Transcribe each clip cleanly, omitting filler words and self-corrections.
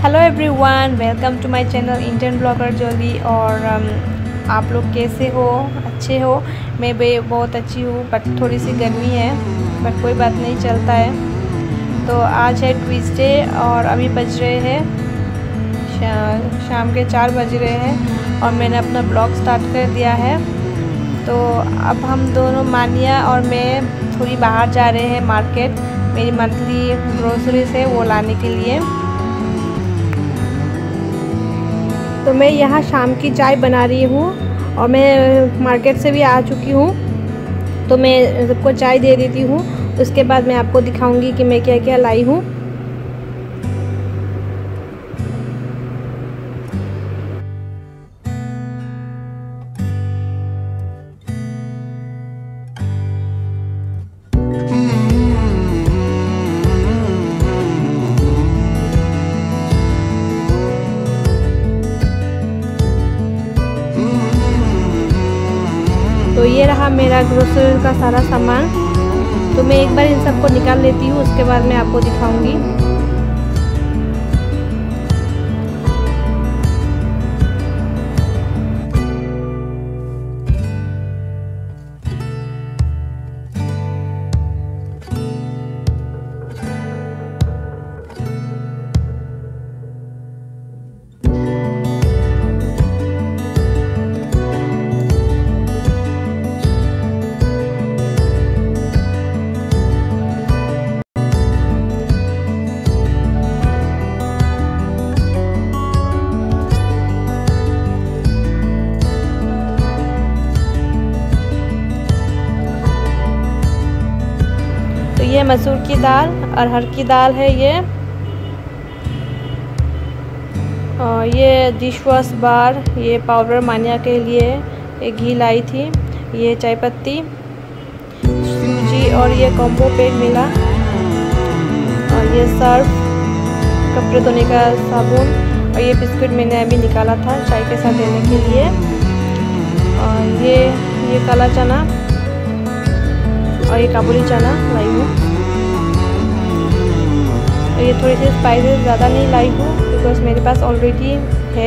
Hello everyone, welcome to my channel Indian blogger Jolly. और आप लोग कैसे हो? अच्छे हो? मैं भी बहुत अच्छी हूँ, बट थोड़ी सी गर्मी है, बट कोई बात नहीं, चलता है। तो आज है ट्यूसडे और अभी बज रहे हैं शाम के 4 बज रहे हैं और मैंने अपना ब्लॉग स्टार्ट कर दिया है। तो अब हम दोनों, मानिया और मैं, थोड़ी बाहर जा रहे हैं मार्केट, मेरी मंथली ग्रोसरीज है वो लाने के लिए। तो मैं यहाँ शाम की चाय बना रही हूँ और मैं मार्केट से भी आ चुकी हूँ, तो मैं सबको चाय दे देती हूँ। उसके बाद मैं आपको दिखाऊंगी कि मैं क्या क्या लाई हूँ। तो ये रहा मेरा ग्रोसरी का सारा सामान। तो मैं एक बार इन सबको निकाल लेती हूँ, उसके बाद मैं आपको दिखाऊंगी। ये मसूर की दाल, अरहर की दाल है ये। और ये डिश वॉश बार, ये पाउडर मानिया के लिए, ये घी लाई थी, ये चाय पत्ती, सूजी और ये कॉम्बो पैक मिला। और ये सर्फ, कपड़े धोने का साबुन, और ये बिस्कुट मैंने अभी निकाला था चाय के साथ देने के लिए। और ये काला चना और ये काबुली चना लाई हूँ। ये थोड़ी सी स्पाइसेस ज़्यादा नहीं लाई हूँ बिकॉज मेरे पास ऑलरेडी है।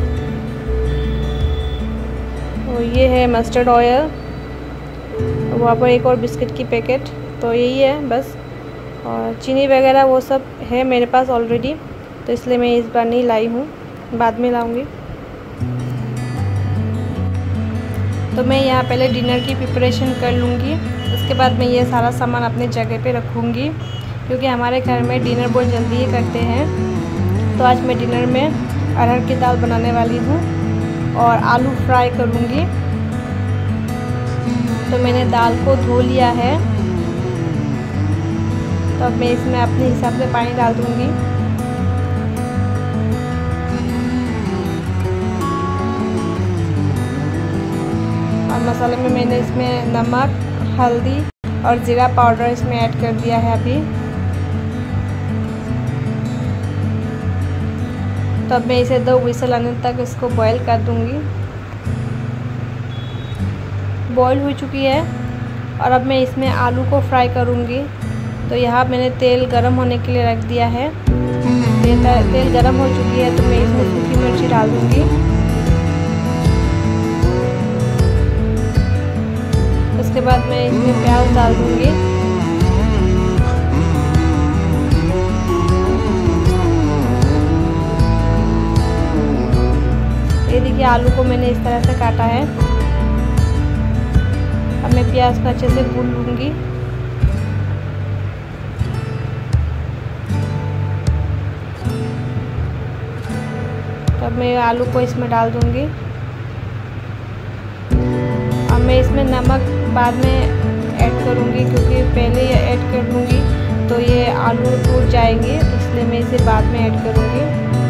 और ये है मस्टर्ड ऑयल, वहाँ पर एक और बिस्किट की पैकेट। तो यही है बस। और चीनी वगैरह वो सब है मेरे पास ऑलरेडी, तो इसलिए मैं इस बार नहीं लाई हूँ, बाद में लाऊंगी। तो मैं यहाँ पहले डिनर की प्रिपरेशन कर लूँगी, उसके बाद मैं ये सारा सामान अपने जगह पे रखूँगी, क्योंकि हमारे घर में डिनर बहुत जल्दी ही करते हैं। तो आज मैं डिनर में अरहर की दाल बनाने वाली हूँ और आलू फ्राई करूँगी। तो मैंने दाल को धो लिया है, तो अब मैं इसमें अपने हिसाब से पानी डाल दूँगी। और मसाले में मैंने इसमें नमक, हल्दी और ज़ीरा पाउडर इसमें ऐड कर दिया है अभी। तो अब मैं इसे 2 विसल आने तक इसको बॉईल कर दूंगी। बॉईल हो चुकी है और अब मैं इसमें आलू को फ्राई करूंगी। तो यहाँ मैंने तेल गरम होने के लिए रख दिया है। तेल गरम हो चुकी है, तो मैं इसमें सूखी मिर्ची डाल दूंगी। उसके बाद मैं इसमें प्याज डाल दूंगी। ये देखिए, आलू को मैंने इस तरह से काटा है। अब मैं प्याज को अच्छे से भून लूँगी। तब मैं आलू को इसमें डाल दूँगी। अब मैं इसमें नमक बाद में ऐड करूँगी, क्योंकि पहले ये ऐड कर दूँगी तो ये आलू टूट जाएंगे, इसलिए मैं इसे बाद में ऐड करूँगी।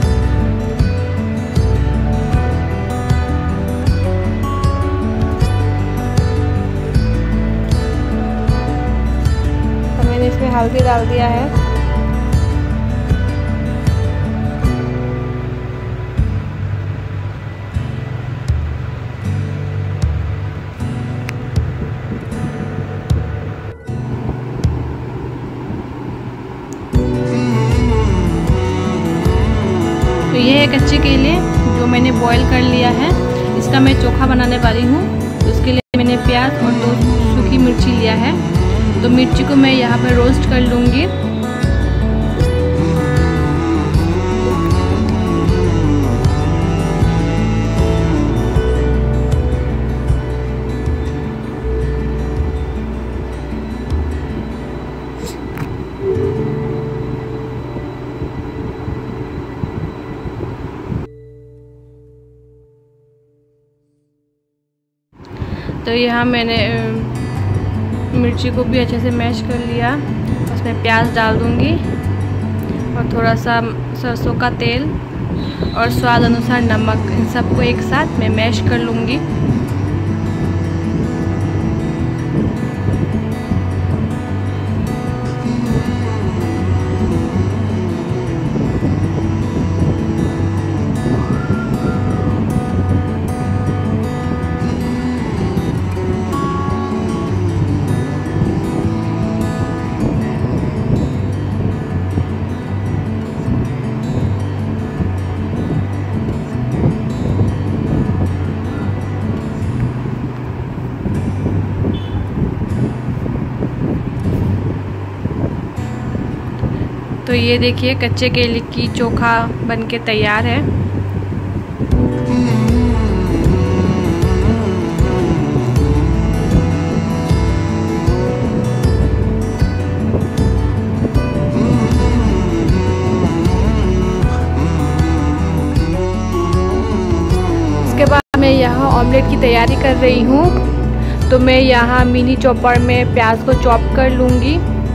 इसमें हल्दी डाल दिया है। ये है कच्चे केले जो मैंने बॉईल कर लिया है। इसका मैं चोखा बनाने वाली हूँ। तो उसके लिए मैंने प्याज और 2 सूखी मिर्ची लिया है। तो मिर्ची को मैं यहाँ पर रोस्ट कर लूँगी। तो यहाँ मैंने मिर्ची को भी अच्छे से मैश कर लिया। उसमें प्याज डाल दूँगी और थोड़ा सा सरसों का तेल और स्वाद अनुसार नमक, इन सबको एक साथ मैं मैश कर लूँगी। तो ये देखिए कच्चे केले की चोखा बनके तैयार है। इसके बाद मैं यहाँ ऑमलेट की तैयारी कर रही हूँ। तो मैं यहाँ मिनी चॉपर में प्याज को चॉप कर लूँगी।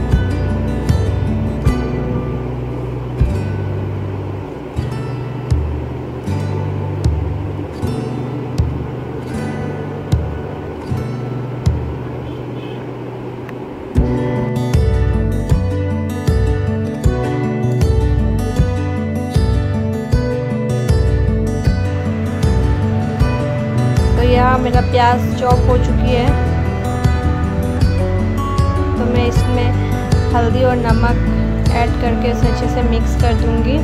यहाँ मेरा प्याज चॉप हो चुकी है। तो मैं इसमें हल्दी और नमक ऐड करके इसे अच्छे से मिक्स कर दूंगी।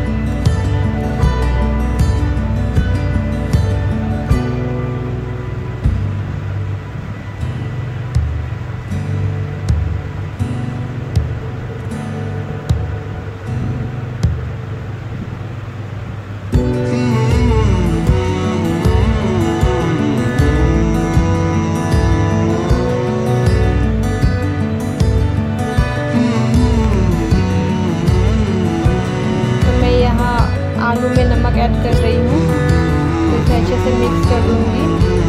आलू में नमक ऐड कर रही हूँ। तो इसे अच्छे से मिक्स कर दूँगी।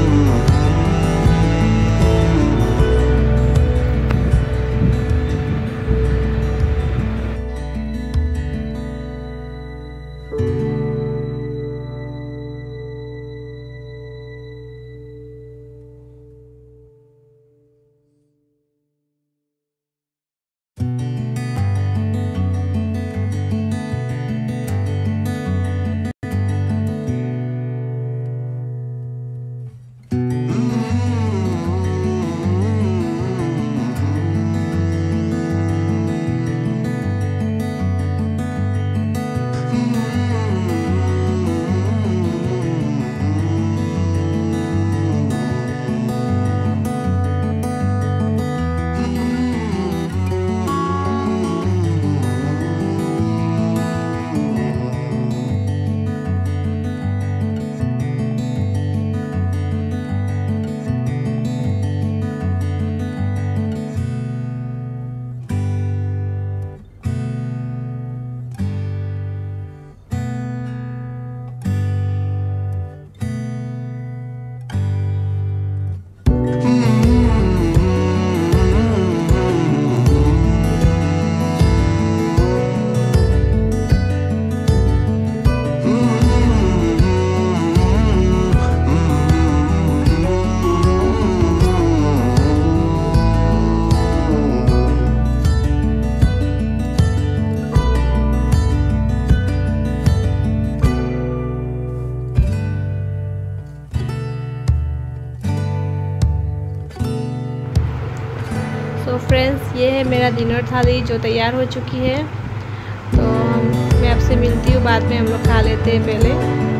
तो फ्रेंड्स, ये है मेरा डिनर थाली जो तैयार हो चुकी है। तो मैं आपसे मिलती हूँ तो बाद में हम लोग खा लेते हैं पहले।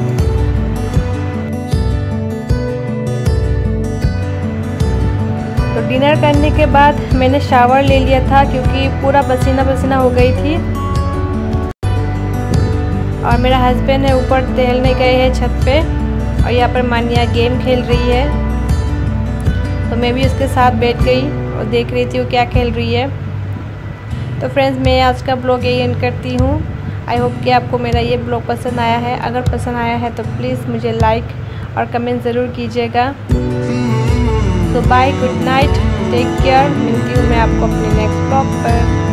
तो डिनर करने के बाद मैंने शावर ले लिया था क्योंकि पूरा पसीना पसीना हो गई थी। और मेरा हस्बैंड है ऊपर टहलने गए हैं छत पे, और यहाँ पर मानिया गेम खेल रही है। तो मैं भी उसके साथ बैठ गई और देख रही थी वो क्या खेल रही है। तो फ्रेंड्स, मैं आज का ब्लॉग यही एंड करती हूँ। आई होप कि आपको मेरा ये ब्लॉग पसंद आया है। अगर पसंद आया है तो प्लीज़ मुझे लाइक और कमेंट ज़रूर कीजिएगा। तो bye, good night, take care. मिलती हूँ मैं आपको अपने नेक्स्ट ब्लॉग पर।